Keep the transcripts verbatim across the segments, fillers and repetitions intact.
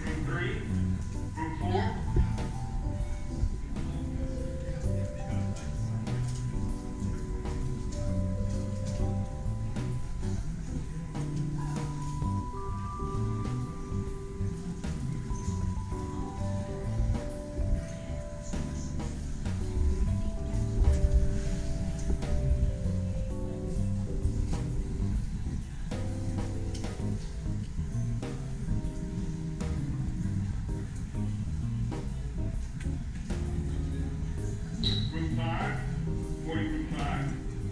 Group three, group four. Group five, forty group five.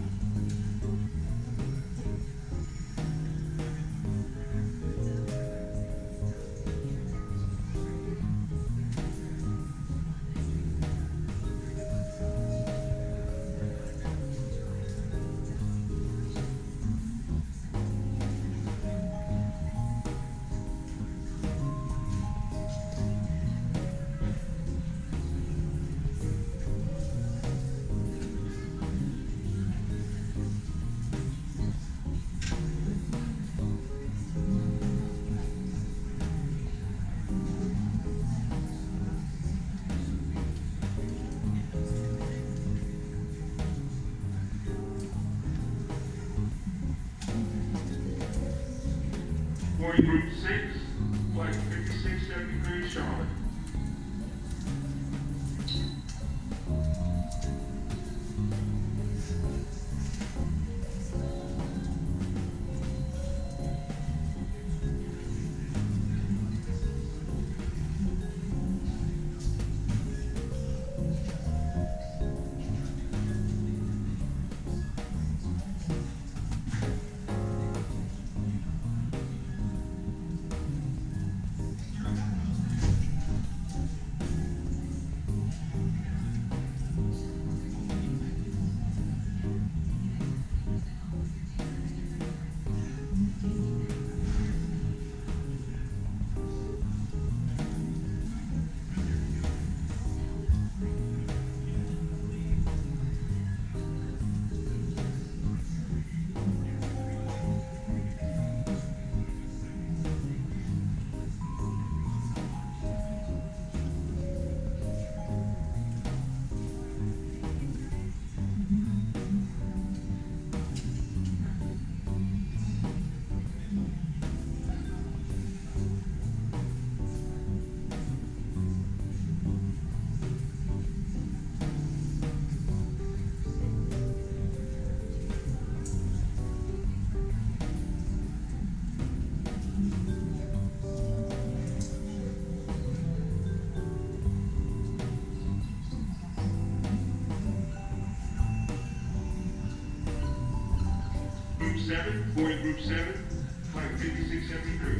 forty group six, flight fifty-six seventy-three, Charlotte. Group seven, forty group seven, flight fifty-six seventy-three.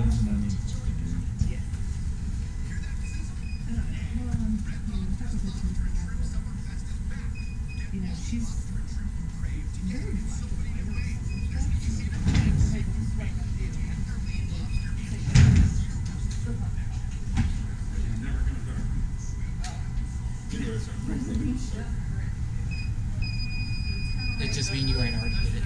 It just mean you ain't already did it.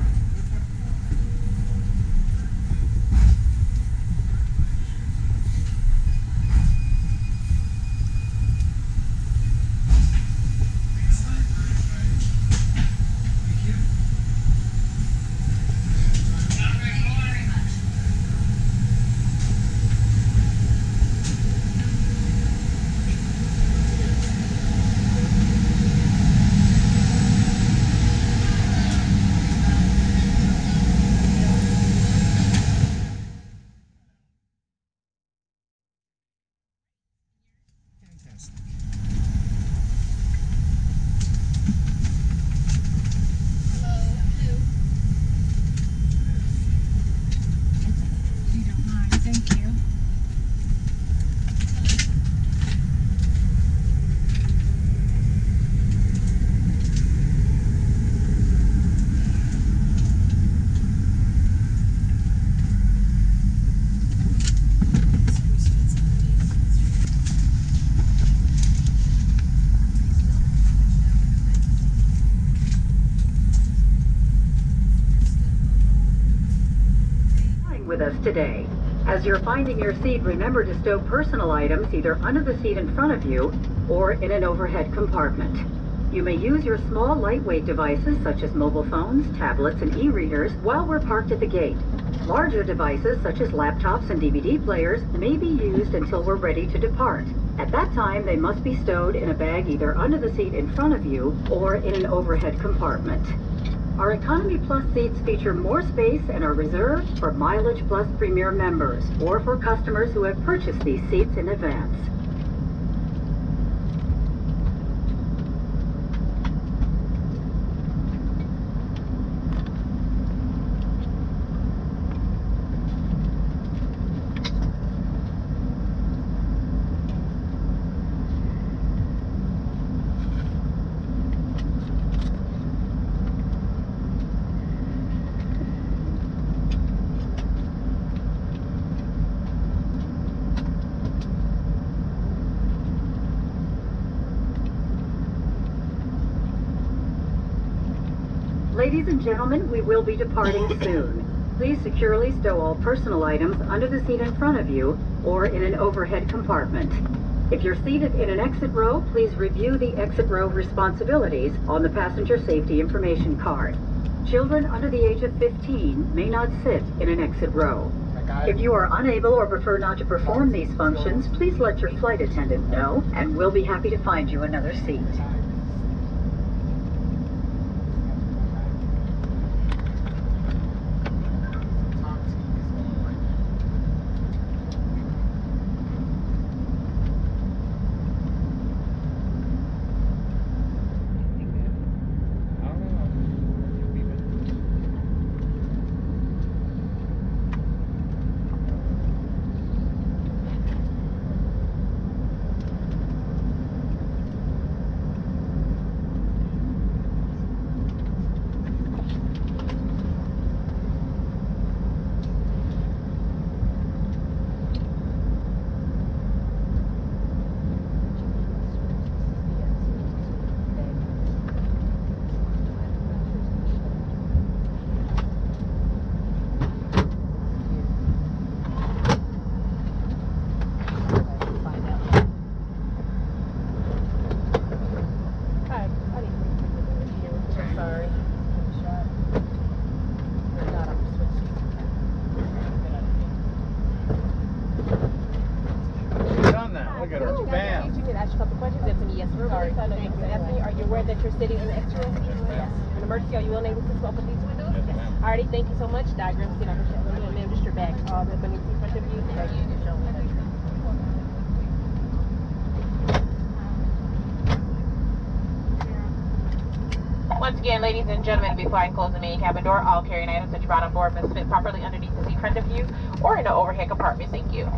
With us today. As you're finding your seat, remember to stow personal items either under the seat in front of you or in an overhead compartment. You may use your small lightweight devices such as mobile phones, tablets, and e-readers while we're parked at the gate. Larger devices such as laptops and D V D players may be used until we're ready to depart. At that time, they must be stowed in a bag either under the seat in front of you or in an overhead compartment. Our Economy Plus seats feature more space and are reserved for Mileage Plus Premier members or for customers who have purchased these seats in advance. Ladies and gentlemen, we will be departing soon. Please securely stow all personal items under the seat in front of you or in an overhead compartment. If you're seated in an exit row, please review the exit row responsibilities on the passenger safety information card. Children under the age of fifteen may not sit in an exit row. If you are unable or prefer not to perform these functions, please let your flight attendant know, and we'll be happy to find you another seat. That you're sitting in the extra room? Yes. In emergency, are you unable to open these windows? Yes, ma'am. Alrighty, thank you so much. Diagram, see, I'm going to ma'am, just your back. All the beneath in front of you. There you can show me that. One again, ladies and gentlemen, before I close the main cabin door, all carrying items that you brought on board must fit properly underneath the seat in front of you or in the overhead compartment. Thank you.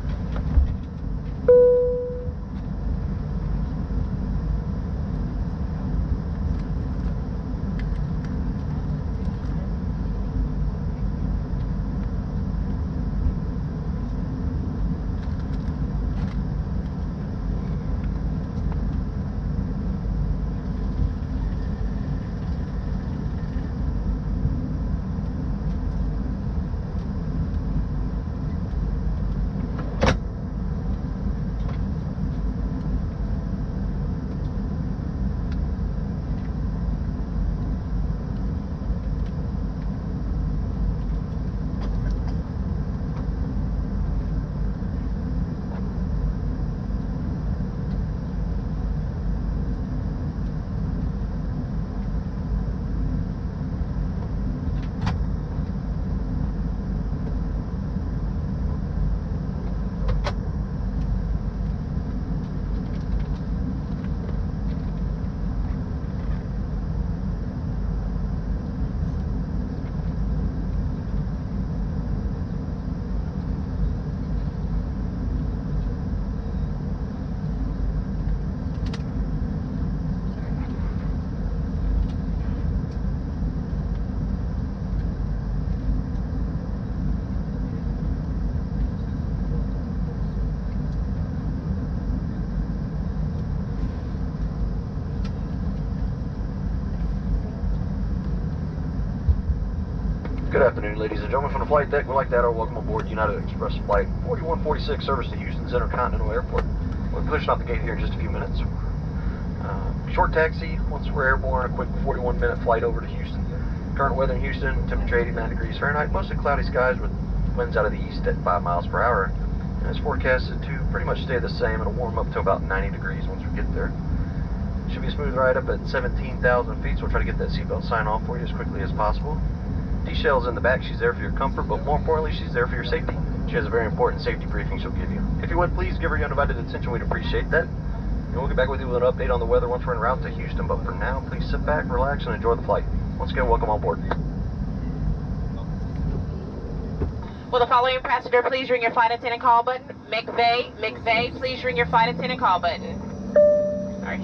Good afternoon, ladies and gentlemen. From the flight deck, we'd like to add our welcome aboard United Express Flight forty-one forty-six, service to Houston's Intercontinental Airport. We'll be pushing out the gate here in just a few minutes. Uh, short taxi, once we're airborne, a quick forty-one minute flight over to Houston. Current weather in Houston, temperature eighty-nine degrees Fahrenheit, mostly cloudy skies with winds out of the east at five miles per hour. And it's forecasted to pretty much stay the same. It'll warm up to about ninety degrees once we get there. Should be a smooth ride up at seventeen thousand feet, so we'll try to get that seatbelt sign off for you as quickly as possible. D-Shell's in the back. She's there for your comfort, but more importantly, she's there for your safety. She has a very important safety briefing she'll give you. If you would, please give her your undivided attention. We'd appreciate that. And we'll get back with you with an update on the weather once we're en route to Houston, but for now, please sit back, relax, and enjoy the flight. Once again, welcome on board. Will the following passenger please ring your flight attendant call button? McVeigh, McVeigh, please ring your flight attendant call button. All right.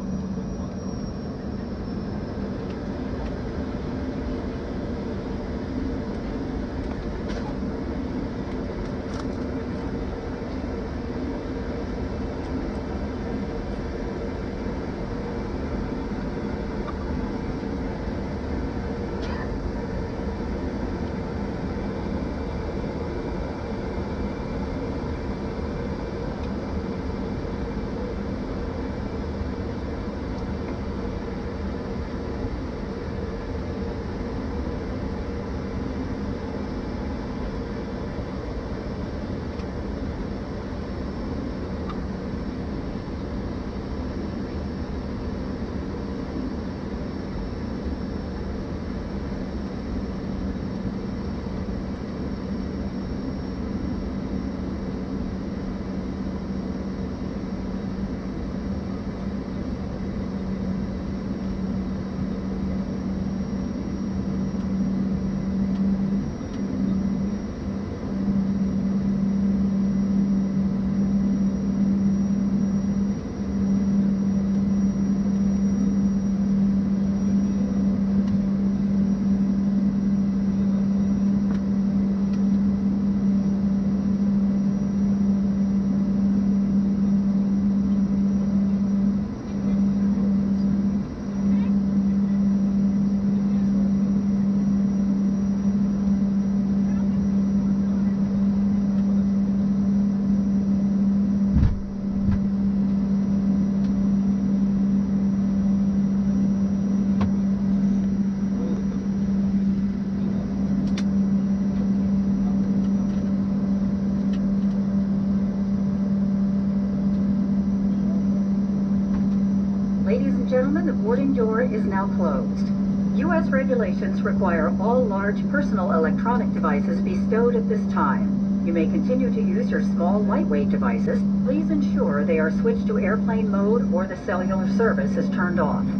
Ladies and gentlemen, the boarding door is now closed. U S regulations require all large personal electronic devices be stowed at this time. You may continue to use your small, lightweight devices. Please ensure they are switched to airplane mode or the cellular service is turned off.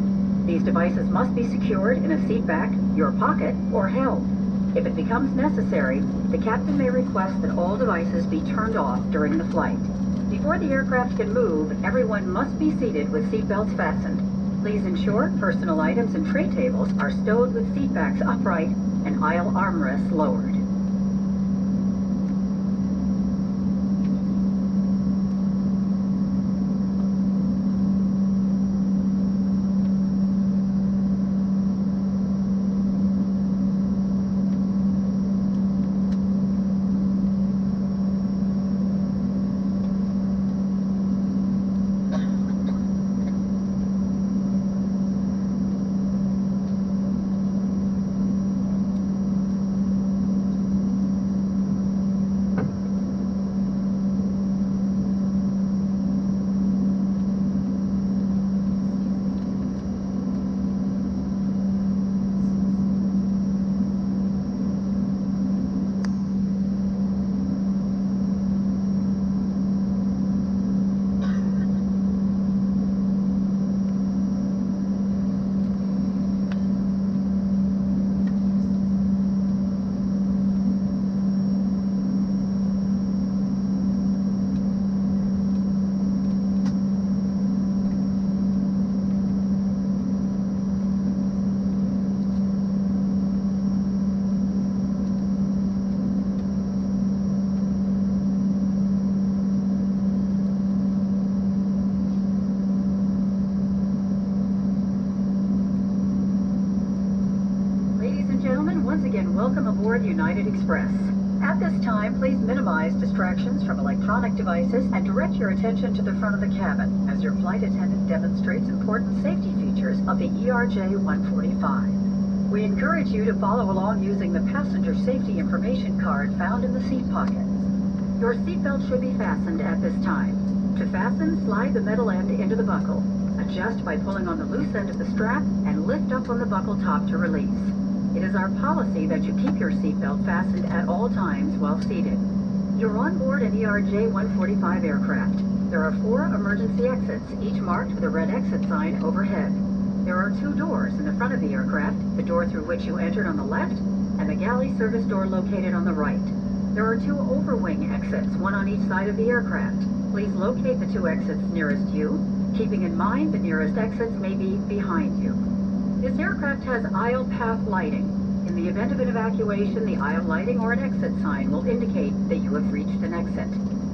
These devices must be secured in a seat back, your pocket, or held. If it becomes necessary, the captain may request that all devices be turned off during the flight. Before the aircraft can move, everyone must be seated with seatbelts fastened. Please ensure personal items and tray tables are stowed with seat backs upright and aisle armrests lowered. Welcome aboard United Express. At this time, please minimize distractions from electronic devices and direct your attention to the front of the cabin as your flight attendant demonstrates important safety features of the E R J one forty-five. We encourage you to follow along using the passenger safety information card found in the seat pocket. Your seatbelt should be fastened at this time. To fasten, slide the metal end into the buckle. Adjust by pulling on the loose end of the strap and lift up on the buckle top to release. It is our policy that you keep your seatbelt fastened at all times while seated. You're on board an E R J one forty-five aircraft. There are four emergency exits, each marked with a red exit sign overhead. There are two doors in the front of the aircraft, the door through which you entered on the left, and the galley service door located on the right. There are two overwing exits, one on each side of the aircraft. Please locate the two exits nearest you, keeping in mind the nearest exits may be behind you. This aircraft has aisle path lighting. In the event of an evacuation, the aisle lighting or an exit sign will indicate that you have reached an exit.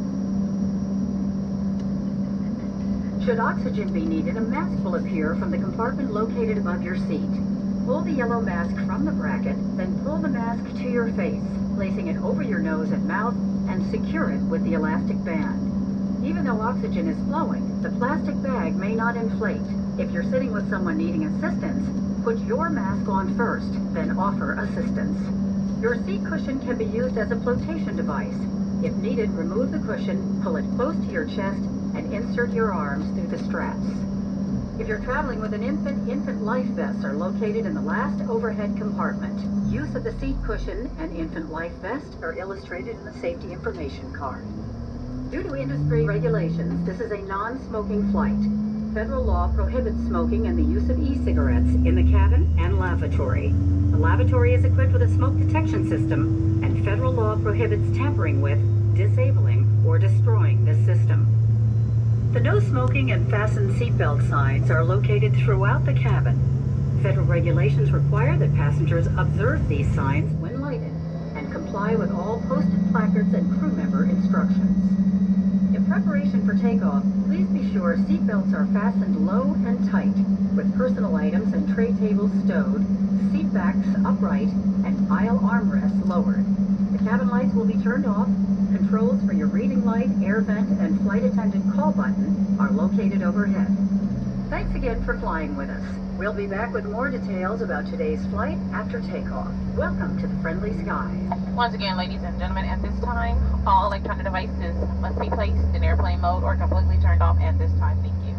Should oxygen be needed, a mask will appear from the compartment located above your seat. Pull the yellow mask from the bracket, then pull the mask to your face, placing it over your nose and mouth, and secure it with the elastic band. Even though oxygen is flowing, the plastic bag may not inflate. If you're sitting with someone needing assistance, put your mask on first, then offer assistance. Your seat cushion can be used as a flotation device. If needed, remove the cushion, pull it close to your chest, and insert your arms through the straps. If you're traveling with an infant, infant life vests are located in the last overhead compartment. Use of the seat cushion and infant life vest are illustrated in the safety information card. Due to industry regulations, this is a non-smoking flight. Federal law prohibits smoking and the use of e-cigarettes in the cabin and lavatory. The lavatory is equipped with a smoke detection system, and federal law prohibits tampering with, disabling, or destroying this system. The no smoking and fasten seatbelt signs are located throughout the cabin. Federal regulations require that passengers observe these signs when lighted and comply with all posted placards and crew member instructions. In preparation for takeoff, please be sure seatbelts are fastened low and tight, with personal items and tray tables stowed, seat backs upright, and aisle armrests lowered. The cabin lights will be turned off. Controls for your reading light, air vent, and flight attendant call button are located overhead. Thanks again for flying with us. We'll be back with more details about today's flight after takeoff. Welcome to the friendly skies. Once again, ladies and gentlemen, at this time, all electronic devices must be placed in airplane mode or completely turned off at this time. Thank you.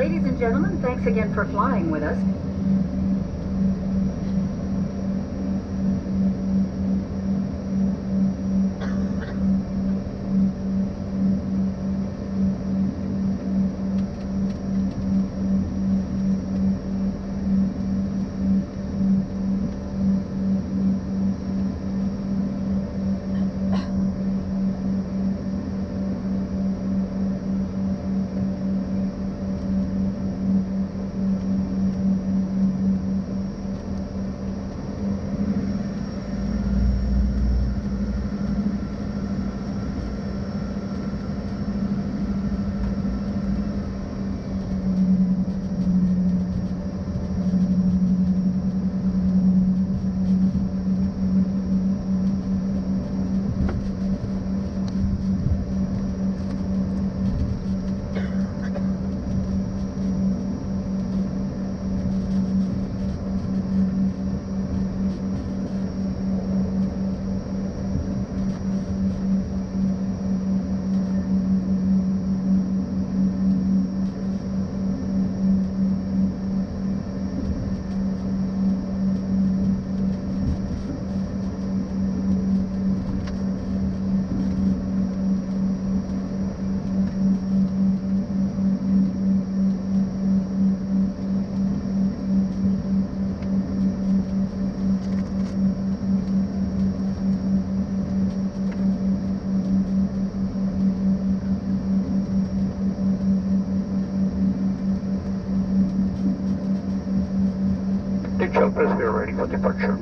Ladies and gentlemen, thanks again for flying with us. Jumpers, we are ready for departure.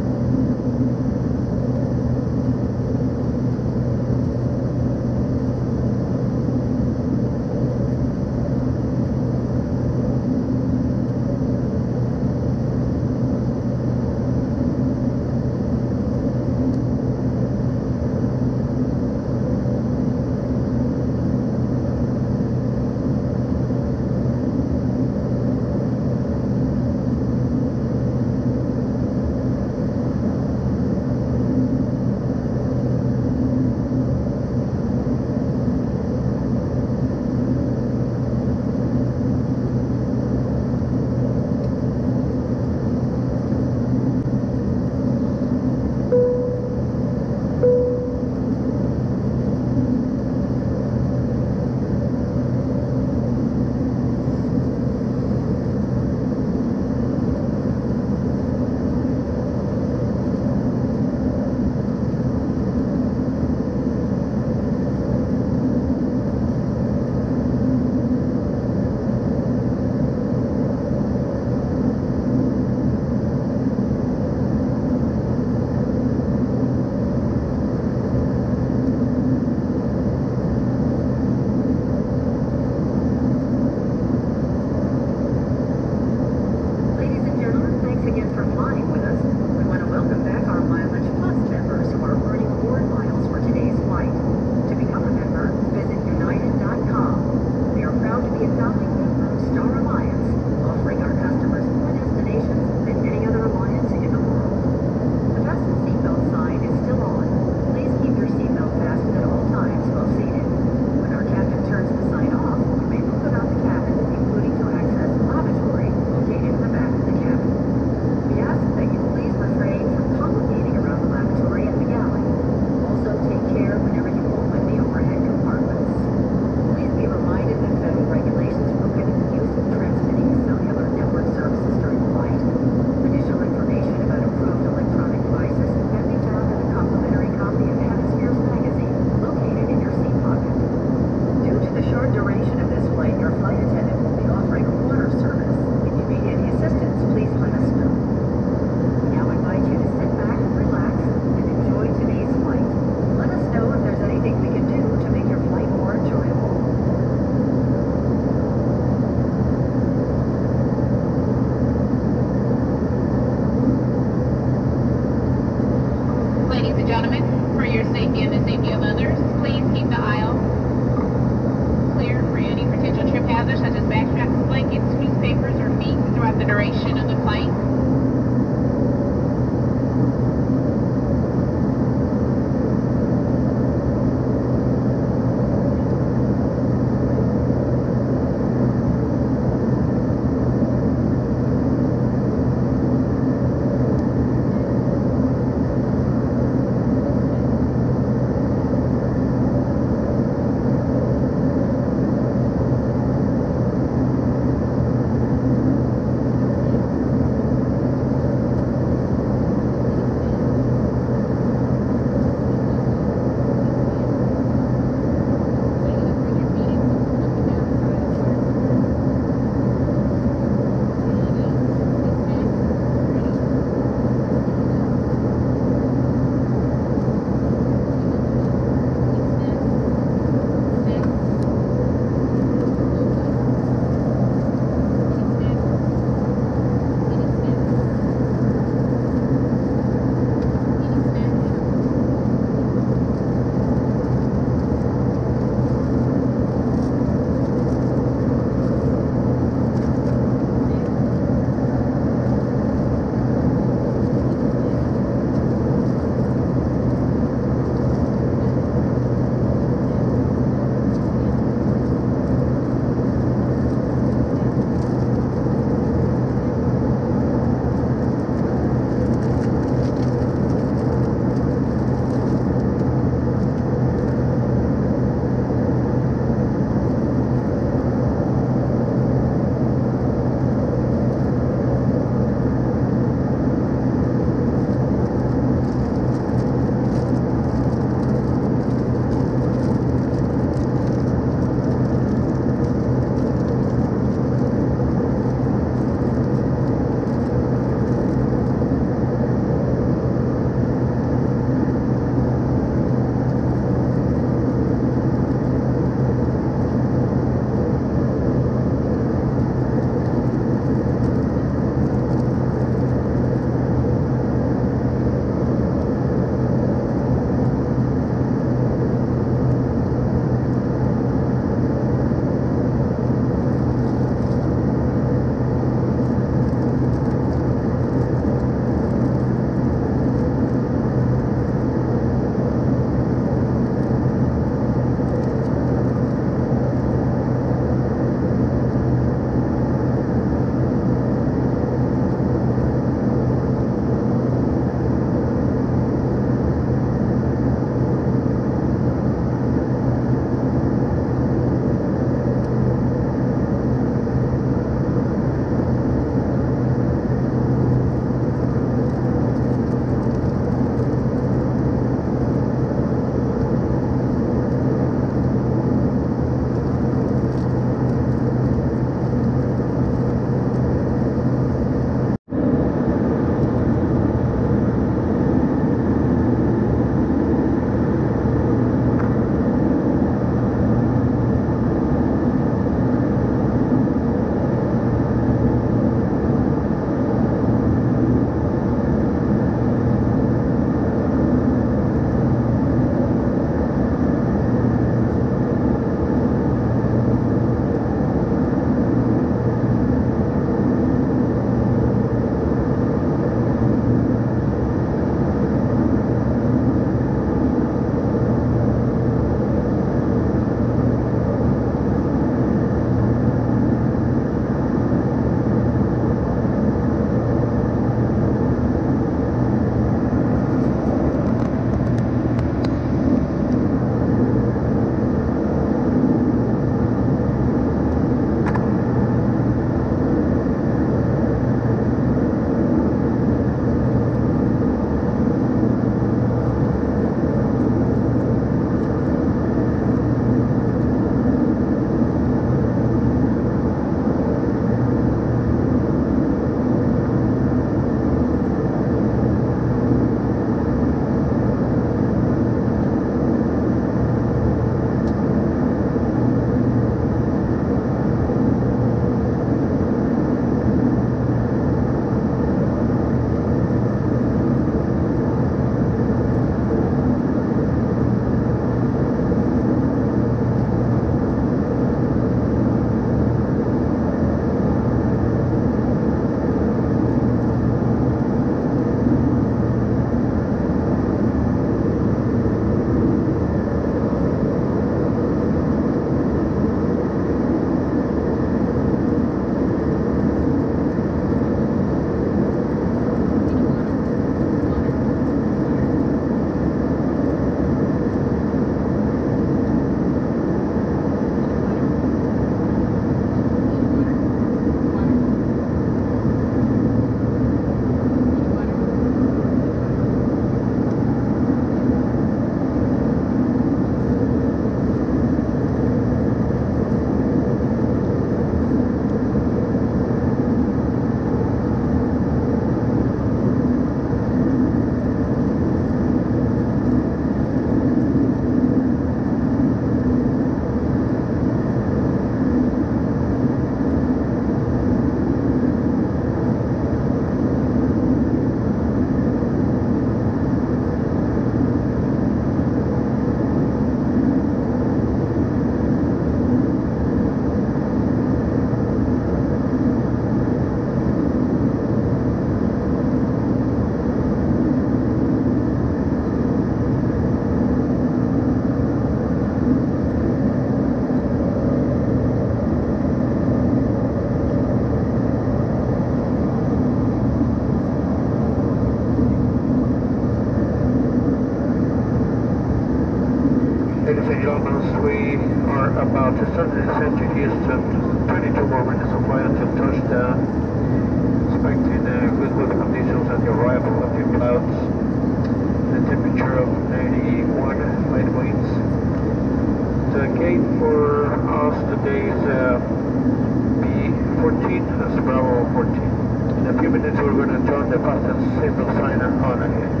Ladies and gentlemen, we are about to start the descent to Houston. twenty-two more minutes of flight until touchdown. Expecting uh, good weather conditions at the arrival of the clouds. The temperature of ninety-one, light winds. The gate for us today is uh, B fourteen, that's Bravo fourteen. In a few minutes we're going to turn the fastest signal sign on again.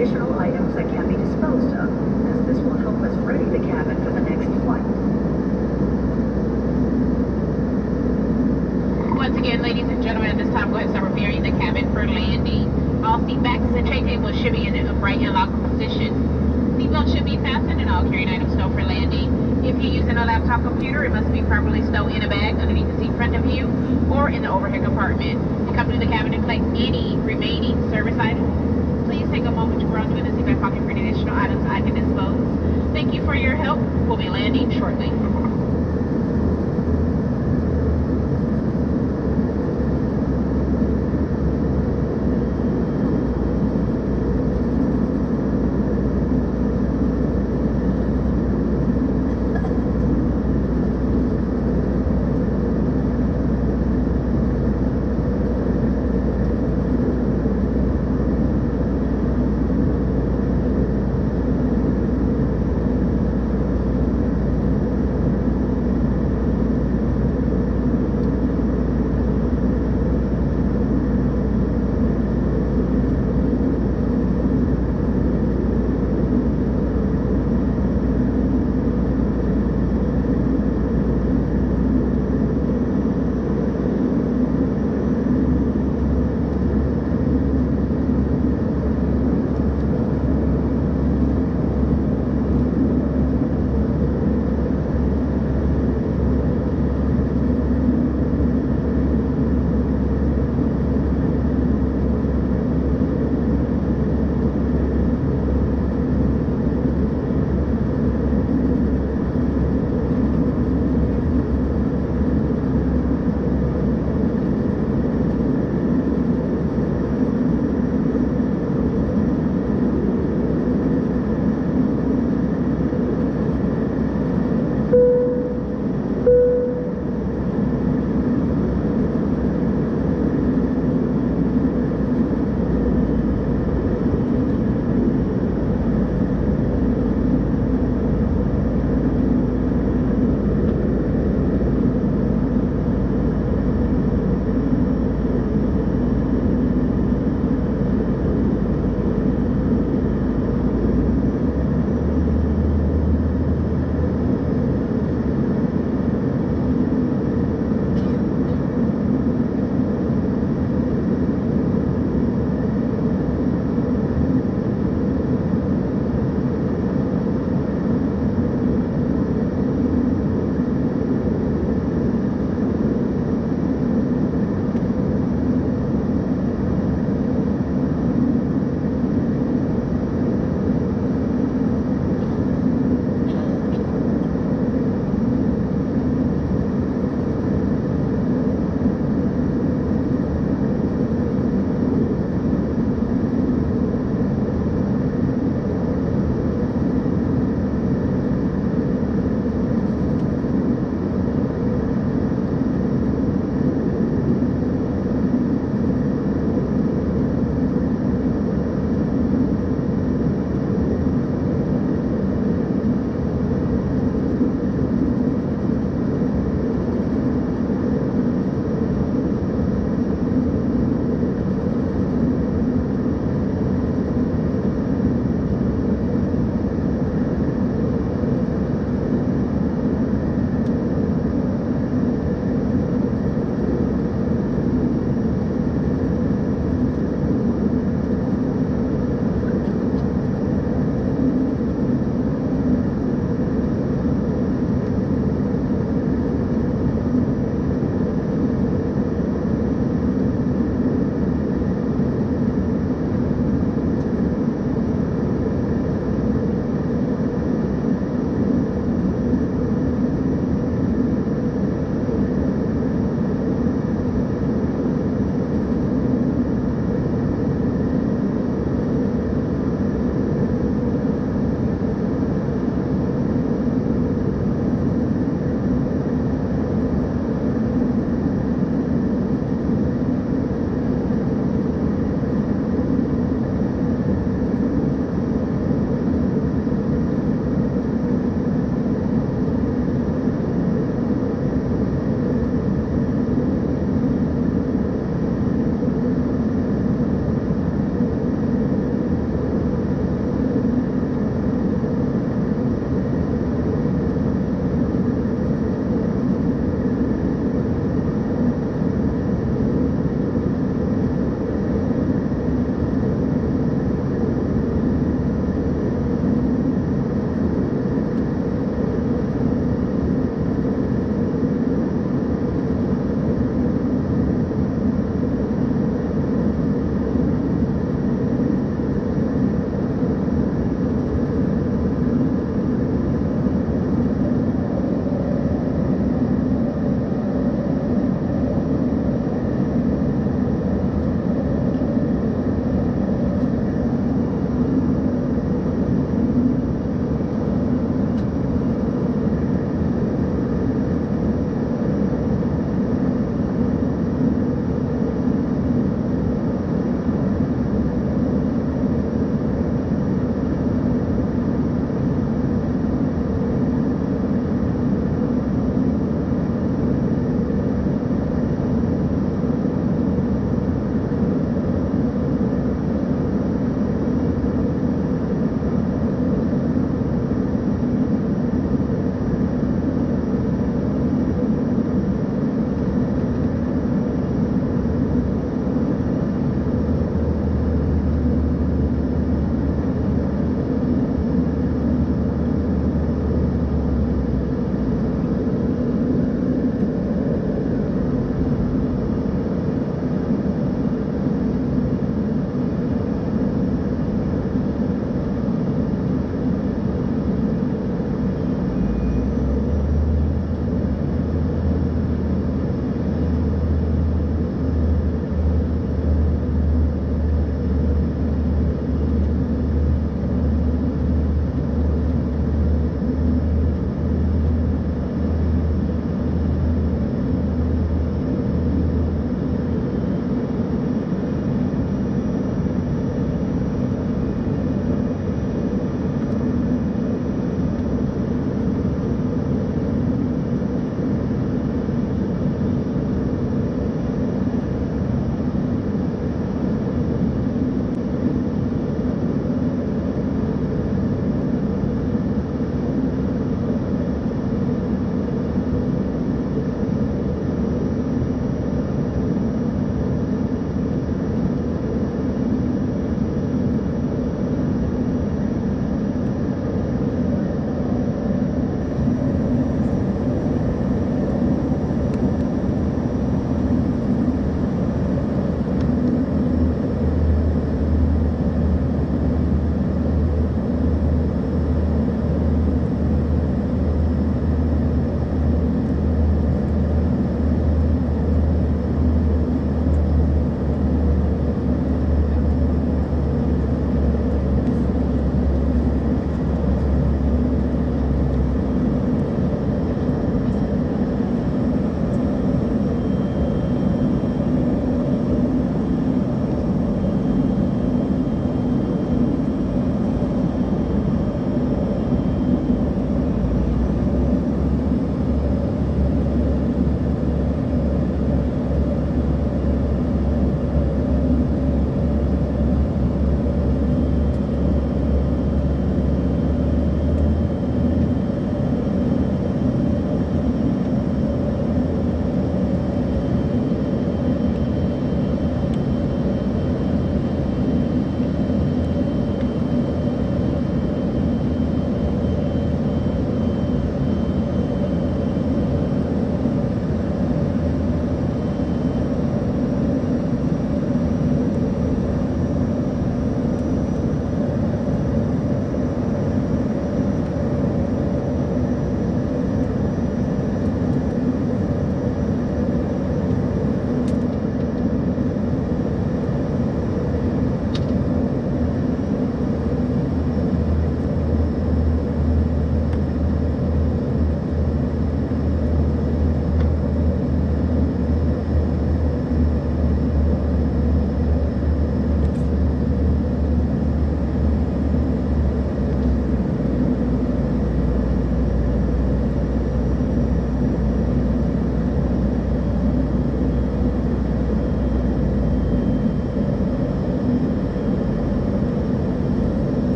additional items that can be disposed of, as this will help us ready the cabin for the next flight. Once again, ladies and gentlemen, at this time, go ahead and start preparing the cabin for landing. All seat backs and tray tables should be in a upright and locked position. Seatbelts should be fastened and all carrying items stowed for landing. If you're using a laptop computer, it must be properly stowed in a bag underneath the seat front of you or in the overhead compartment. To come to the cabin and collect any remaining service items, please take a moment to browse through the seatback pocket for any additional items I can dispose. Thank you for your help. We'll be landing shortly.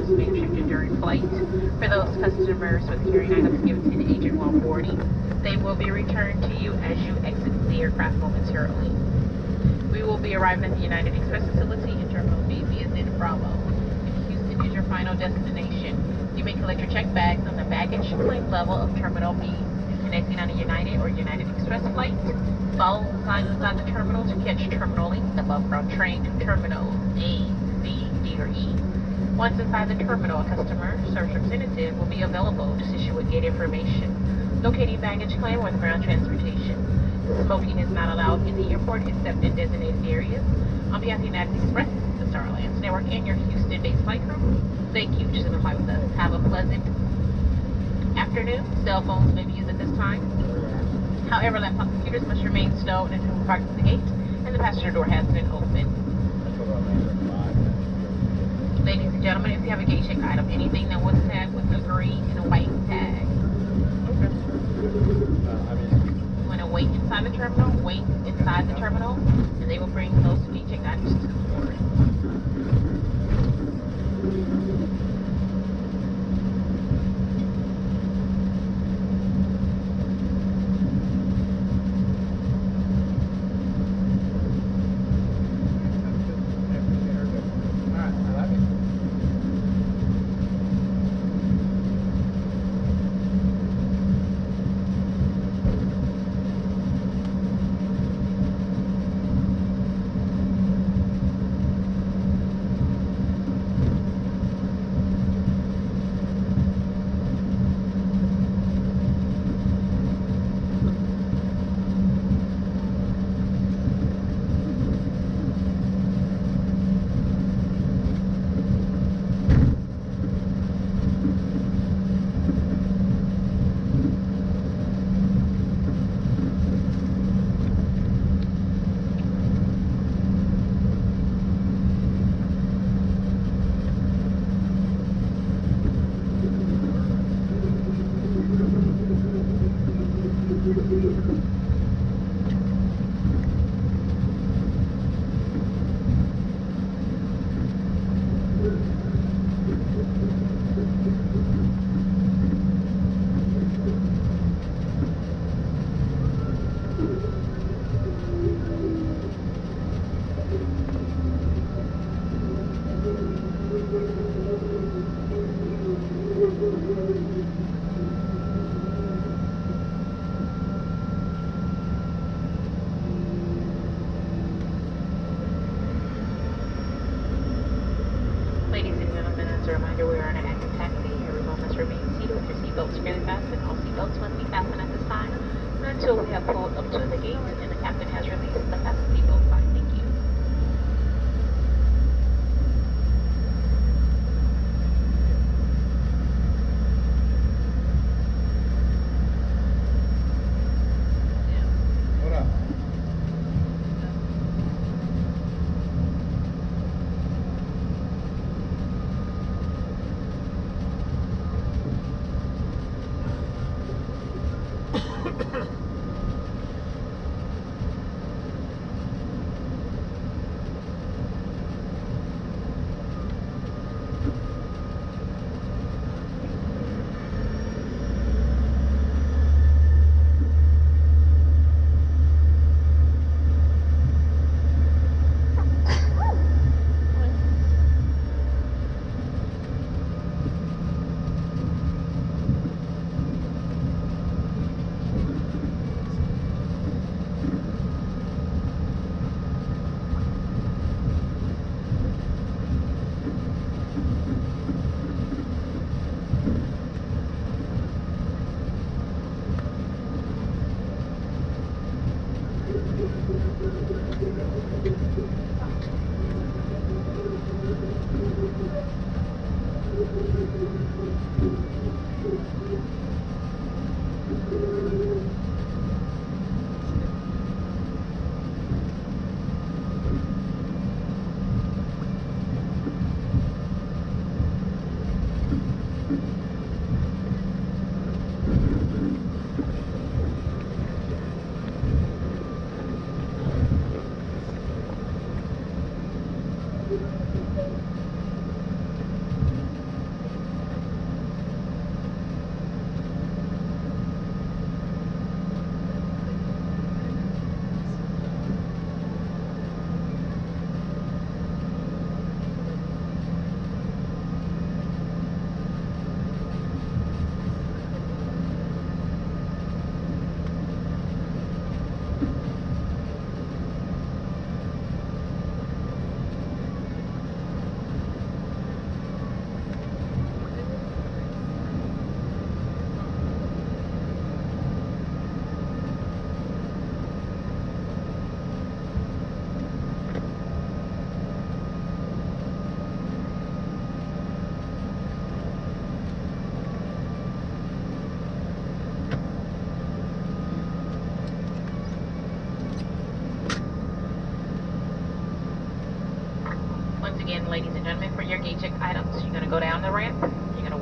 items may have shifted during flight. For those customers with carrying items given to the Agent one forty, they will be returned to you as you exit the aircraft momentarily. We will be arriving at the United Express facility in Terminal B, B as in Bravo. If Houston is your final destination, you may collect your checked bags on the baggage claim level of Terminal B. Connecting on a United or United Express flight, follow the signs inside the terminal to catch Terminal E, the above-ground train to Terminals A, B, D, or E. Once inside the terminal, a customer service representative will be available to assist you with gate information, locating baggage claim, or the ground transportation. Smoking is not allowed in the airport except in designated areas. On behalf of the United Express, the Star Alliance Network, and your Houston-based flight crew, thank you for choosing to fly with us. Have a pleasant afternoon. Cell phones may be used at this time. However, laptop computers must remain stowed until we park at the gate and the passenger door has been opened. Ladies and gentlemen, if you have a gate check item, anything that was tagged with a green and a white tag. Okay. You want to wait inside the terminal, wait inside the terminal, and they will bring those gate check items to the board.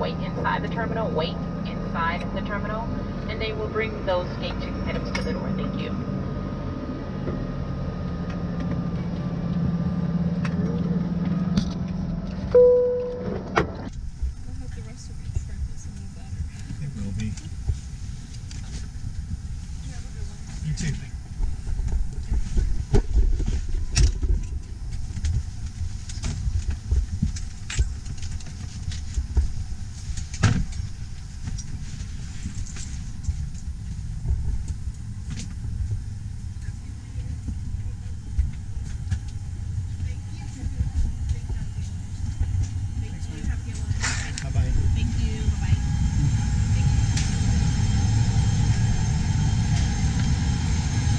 wait inside the terminal. Wait inside the terminal, and they will bring those gate check items to the door. Thank you. It will be. You too. Bye-bye. Thank you. Bye-bye.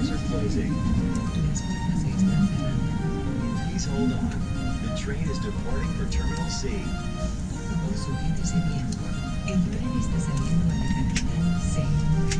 doors are closing. Las puertas se están cerrando. Please hold on. The train is departing for Terminal C. Por favor, sujétese bien. El tren está saliendo a la terminal C.